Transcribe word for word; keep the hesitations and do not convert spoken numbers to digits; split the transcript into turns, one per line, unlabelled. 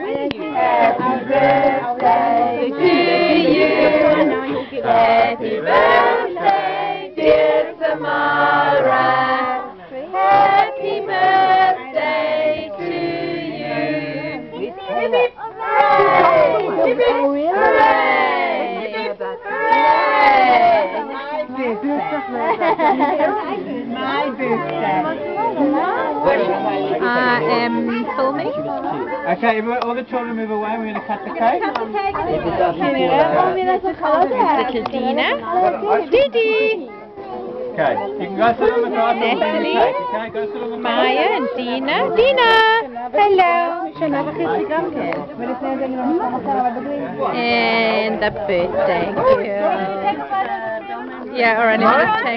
Happy birthday to you. Happy birthday, dear Samara. Happy birthday to you. Hip hip hooray! Hip hip hooray! Hip hip hooray!
My birthday.
I am filming.
Okay, all the children move away. We're going to cut the cake.
Little Dina. Didi.
Okay, you can go sit on the grass and eat the
Natalie.
cake. Okay, go sit on the grass.
Maya and Dina. Dina. Hello. And the birthday girl. Yeah, alright, let me just take